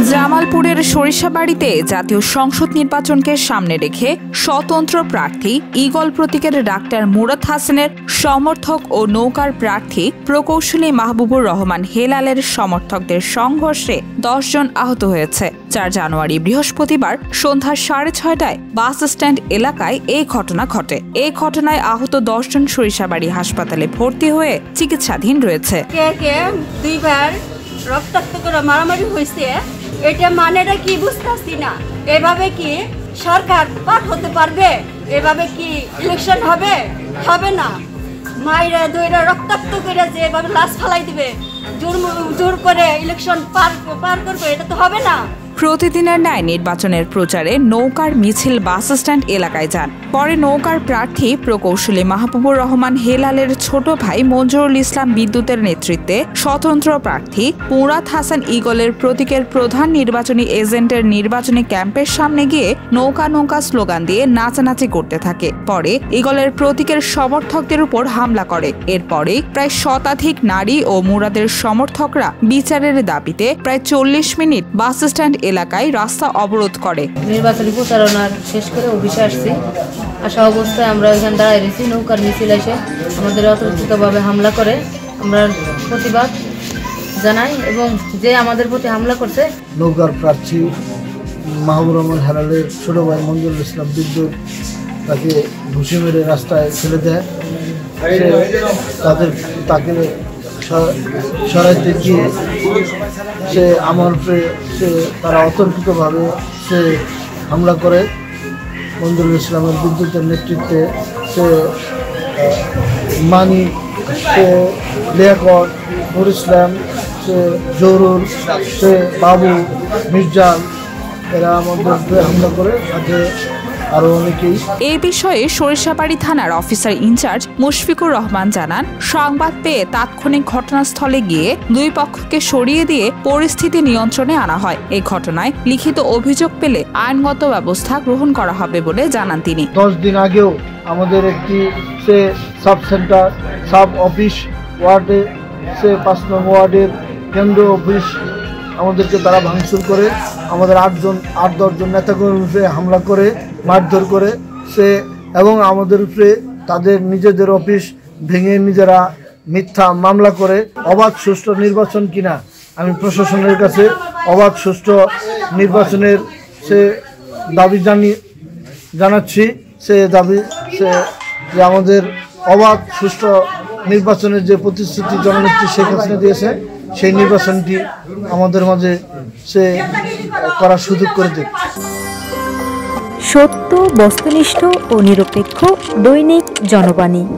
জামালপুরের সরিষাবাড়িতে জাতীয় সংসদ নির্বাচনকে সামনে রেখে স্বতন্ত্র প্রার্থী ঈগল প্রতীকের ডাক্তার মুরাদ হাসানের সমর্থক ও নৌকার প্রার্থী প্রকৌশলী মাহবুবুর রহমান হেলালের সমর্থকদের সংঘর্ষে 10 জন আহত হয়েছে। 4 জানুয়ারি বৃহস্পতিবার সন্ধ্যা 6:30টায় বাস স্ট্যান্ড এলাকায় এই ঘটনা ঘটে। এই ঘটনায় আহত 10 জন সরিষাবাড়ি হাসপাতালে ভর্তি হয়ে চিকিৎসাধীন রয়েছে। দুইবার রক্তাক্ত করে মারামারি হয়েছে, এটা মানেটা কি বুঝতেছি না। এভাবে কি সরকার পার হতে পারবে? এভাবে কি ইলেকশন হবে? হবে না। মায়েরা দুইরা রক্তাক্ত করে যে এভাবে লাশ ফালাই দিবে, জোর করে ইলেকশন পার করবে, এটা তো হবে না। প্রতিদিনের ন্যায় নির্বাচনের প্রচারে নৌকার মিছিল বাস স্ট্যান্ড এলাকায় যান। পরে নৌকার প্রার্থী প্রকৌশলী মাহবুবুর রহমান হেলালের ছোট ভাই মঞ্জুরুল ইসলাম বিদ্যুতের নেতৃত্বে স্বতন্ত্র প্রার্থী মুরাদ হাসান ঈগলের প্রতীকের প্রধান নির্বাচনী এজেন্টের নির্বাচনী ক্যাম্পের সামনে গিয়ে নৌকা নৌকা স্লোগান দিয়ে নাচানাচি করতে থাকে। পরে ঈগলের প্রতীকের সমর্থকদের উপর হামলা করে। এরপরে প্রায় শতাধিক নারী ও মুরাদের সমর্থকরা বিচারের দাবিতে প্রায় 40 মিনিট বাস স্ট্যান্ড এলাকায় রাস্তা অবরোধ করে। নির্বাচনী প্রচারণার শেষ করে অফিসে আসছি। আসা অবস্থায় আমরা এখানে দাঁড়িয়ে রয়েছি। নৌকার মিছিল এসে আমাদের অতর্কিতভাবে হামলা করে। আমরা প্রতিবাদ জানাই এবং যে আমাদের প্রতি হামলা করছে নৌকার প্রার্থী মাহবুবুর রহমান হেলালের ছোট ভাই মঞ্জুরুল ইসলাম বিদ্যুৎ তাকে ঘুষি মেরে রাস্তায় ফেলে দেয়। তাকে সরাইতে গিয়ে তারা অতর্কিতভাবে হামলা করে। মঞ্জুরুল ইসলামের বিদ্যুতের নেতৃত্বে মানি, লিয়াকত, নুর ইসলাম, জহুরুল, বাবু, মির্জাল, এরা আমাদের হামলা করে। সাথে আরো অনেকেই। এই বিষয়ে সরিষাবাড়ি থানার অফিসার ইনচার্জ মুশফিকুর রহমান জানান, সংবাদ পেয়ে তাৎক্ষণিক ঘটনাস্থলে গিয়ে দুই পক্ষকে সরিয়ে দিয়ে পরিস্থিতি নিয়ন্ত্রণে আনা হয়। এই ঘটনায় লিখিত অভিযোগ পেলে আইনগত ব্যবস্থা গ্রহণ করা হবে বলে জানান তিনি। 10 দিন আগেও আমাদের একটি সাব সেন্টার, সাব অফিস ওয়ার্ডে 5 নং ওয়ার্ডের কেন্দ্র অফিস আমাদেরকে তারা ভাঙচুর করে আমাদের 8-10 জন নেতাকর্মীর উপরে হামলা করে মারধর করে এবং আমাদের উপরে তাদের নিজেদের অফিস ভেঙে নিজেরা মিথ্যা মামলা করে। অবাধ সুষ্ঠু নির্বাচন কিনা আমি প্রশাসনের কাছে অবাধ সুষ্ঠু নির্বাচনের দাবি জানাচ্ছি। যে আমাদের অবাধ সুষ্ঠু নির্বাচনের যে প্রতিশ্রুতি জননেত্রী শেখ হাসিনা দিয়েছে, সেই নির্বাচনটি আমাদের মাঝে করার সুযোগ করে দেবে। সত্য, বস্তুনিষ্ঠ ও নিরপেক্ষ দৈনিক জনবাণী।